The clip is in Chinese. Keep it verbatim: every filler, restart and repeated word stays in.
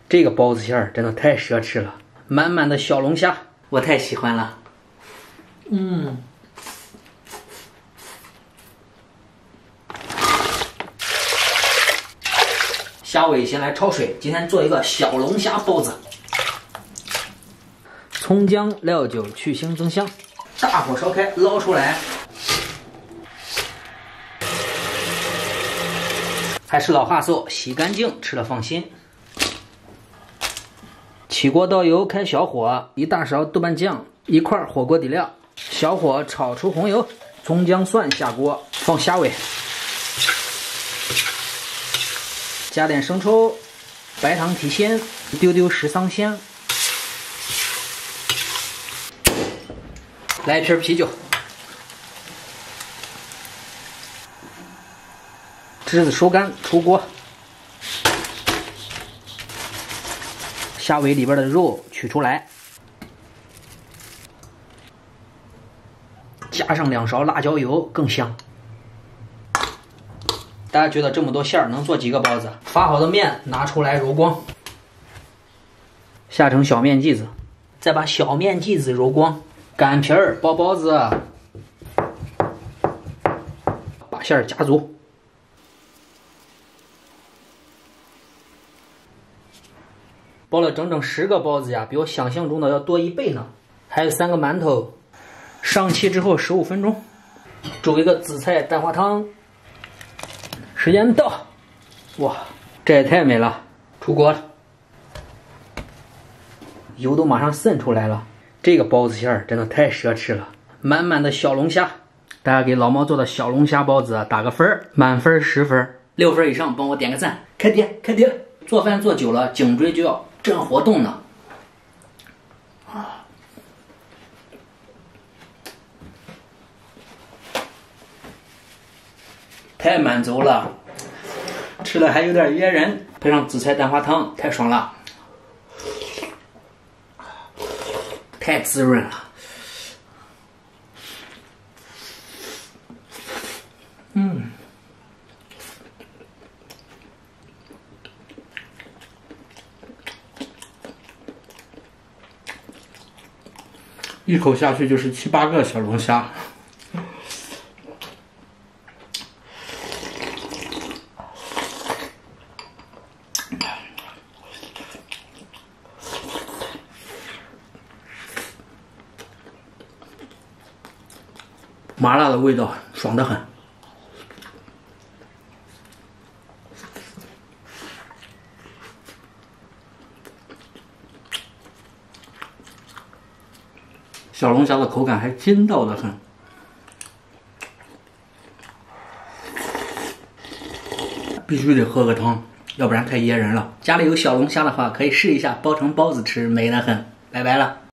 这个包子馅儿真的太奢侈了，满满的小龙虾，我太喜欢了。嗯。虾尾先来焯水，今天做一个小龙虾包子。葱姜料酒去腥增香，大火烧开，捞出来。还是老话说，洗干净吃了放心。起锅倒油，开小火，一大勺豆瓣酱，一块火锅底料，小火炒出红油，葱姜蒜下锅，放虾尾。加点生抽、白糖提鲜，一丢丢十桑香，来一瓶啤酒，汁子收干，出锅。虾尾里边的肉取出来，加上两勺辣椒油更香。大家觉得这么多馅儿能做几个包子？发好的面拿出来揉光，下成小面剂子，再把小面剂子揉光，擀皮儿包包子，把馅儿夹足，包了整整十个包子呀，比我想象中的要多一倍呢。还有三个馒头，上气之后十五分钟，煮一个紫菜蛋花汤。时间到，哇，这也太美了！出锅了，油都马上渗出来了。这个包子馅儿真的太奢侈了，满满的小龙虾。大家给老猫做的小龙虾包子打个分儿，满分十分，六分以上帮我点个赞，开碟开碟！做饭做久了，颈椎就要震活动呢。啊，太满足了，吃了还有点噎人，配上紫菜蛋花汤，太爽了，太滋润了。嗯， 一口下去就是七八个小龙虾。麻辣的味道爽得很。小龙虾的口感还筋道的很，必须得喝个汤，要不然太噎人了。 家里有小龙虾的话，可以试一下包成包子吃，美得很。拜拜了。